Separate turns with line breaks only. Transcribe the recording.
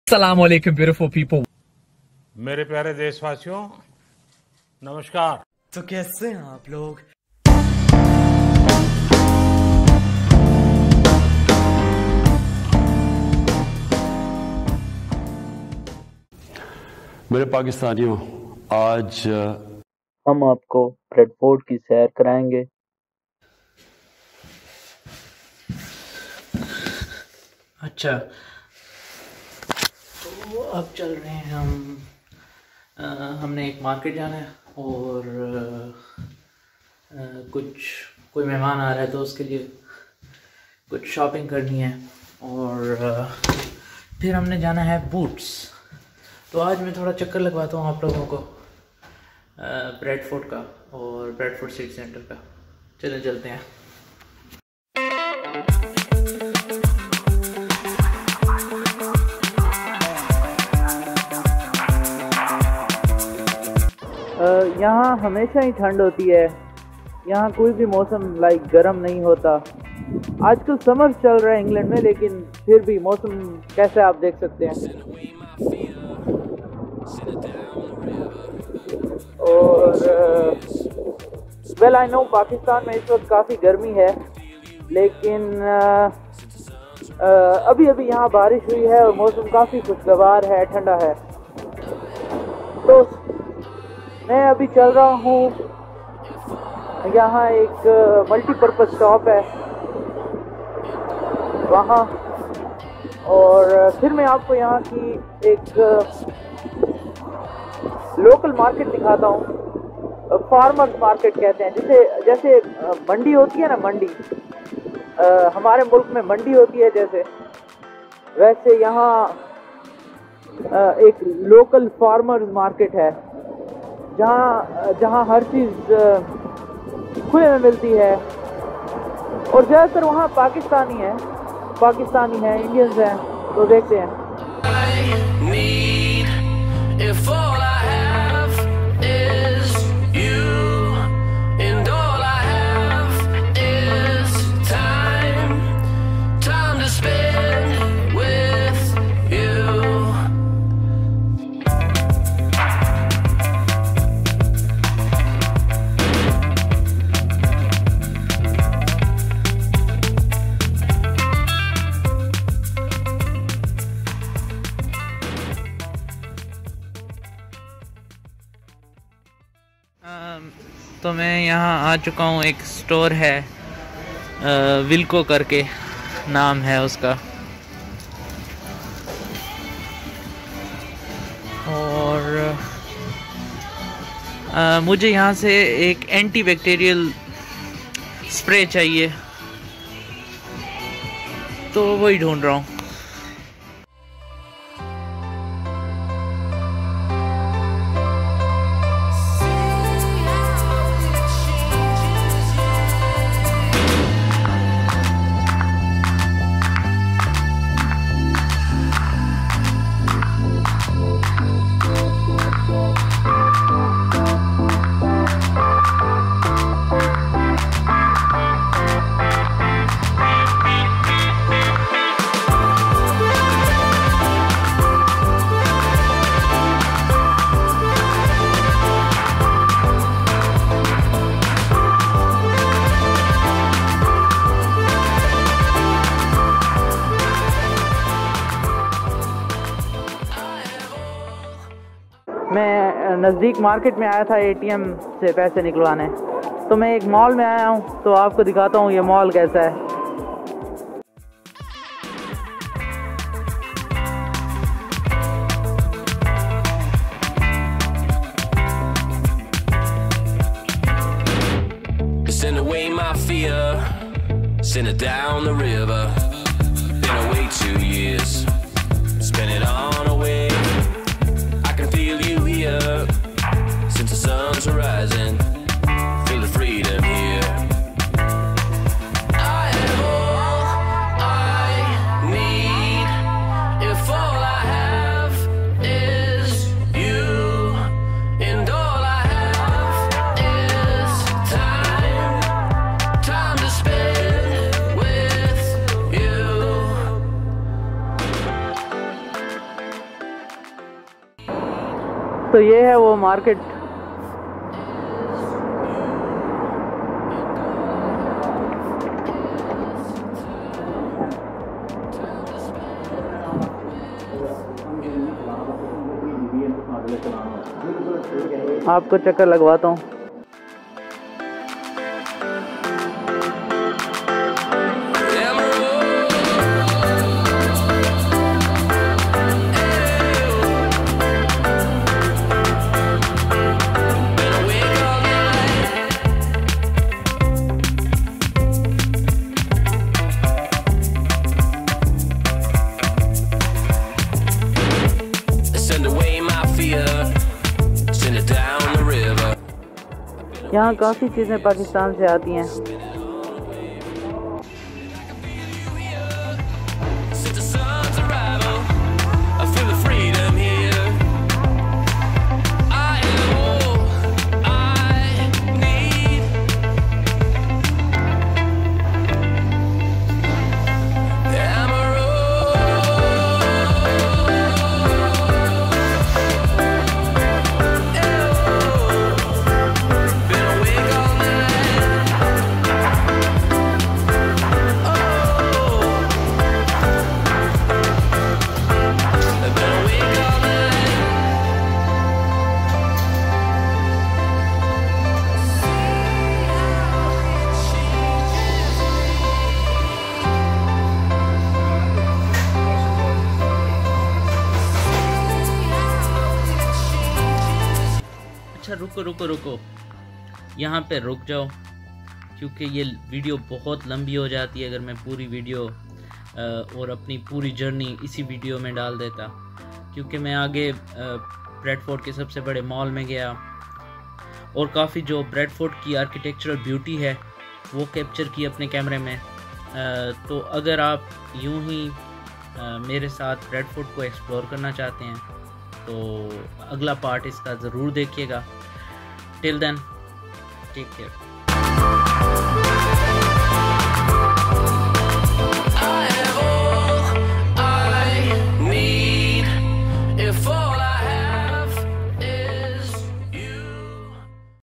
Assalamu alaikum beautiful people.
मेरे प्यारे देशवासियों, नमस्कार।
तो कैसे हैं आप लोग?
मेरे पाकिस्तानियों, आज
हम आपको ब्रेडफोर्ड की सैर कराएंगे।
अच्छा, तो अब चल रहे हैं हम। हमने एक मार्केट जाना है और कोई मेहमान आ रहा है तो उसके लिए कुछ शॉपिंग करनी है और फिर हमने जाना है बूट्स। तो आज मैं थोड़ा चक्कर लगवाता हूँ आप लोगों को ब्रेडफोर्ड का और ब्रेडफोर्ड सिटी सेंटर का। चले चलते हैं।
यहाँ हमेशा ही ठंड होती है। यहाँ कोई भी मौसम गर्म नहीं होता। आजकल समर चल रहा है इंग्लैंड में, लेकिन फिर भी मौसम कैसा है आप देख सकते हैं। और वेल आई नो पाकिस्तान में इस वक्त काफ़ी गर्मी है, लेकिन अभी अभी यहाँ बारिश हुई है और मौसम काफ़ी खुशगवार है, ठंडा है। तो मैं अभी चल रहा हूँ, यहाँ एक मल्टीपर्पज़ शॉप है वहाँ, और फिर मैं आपको यहाँ की एक लोकल मार्केट दिखाता हूँ। फार्मर्स मार्केट कहते हैं, जैसे मंडी होती है ना, मंडी हमारे मुल्क में मंडी होती है जैसे, वैसे यहाँ एक लोकल फार्मर्स मार्केट है जहाँ हर चीज़ खुले में मिलती है। और ज़्यादातर वहाँ पाकिस्तानी हैं, इंडियंस हैं। तो देखते हैं।
तो मैं यहाँ आ चुका हूँ। एक स्टोर है, विल्को करके नाम है उसका, और मुझे यहाँ से एक एंटी बैक्टीरियल स्प्रे चाहिए, तो वही ढूंढ रहा हूँ।
मैं नज़दीक मार्केट में आया था एटीएम से पैसे निकलवाने, तो मैं एक मॉल में आया हूँ, तो आपको दिखाता हूँ ये मॉल कैसा है।
Send away my fear, send it down the river. Been away 2 years, spend it on a wave. I can feel you here, since the sun's rising. Feel the freedom here. I have all I need, if all I have is you, and all I have is time to spend with you.
तो ये है वो market. आपको चक्कर लगवाता हूँ। यहाँ काफ़ी चीज़ें पाकिस्तान से आती हैं।
रुको यहाँ पे रुक जाओ, क्योंकि ये वीडियो बहुत लंबी हो जाती है अगर मैं पूरी वीडियो और अपनी पूरी जर्नी इसी वीडियो में डाल देता। क्योंकि मैं आगे ब्रैडफोर्ड के सबसे बड़े मॉल में गया और काफ़ी जो ब्रैडफोर्ड की आर्किटेक्चरल ब्यूटी है वो कैप्चर की अपने कैमरे में। तो अगर आप यूं ही मेरे साथ ब्रैडफोर्ड को एक्सप्लोर करना चाहते हैं तो अगला पार्ट इसका ज़रूर देखिएगा। Till then take care.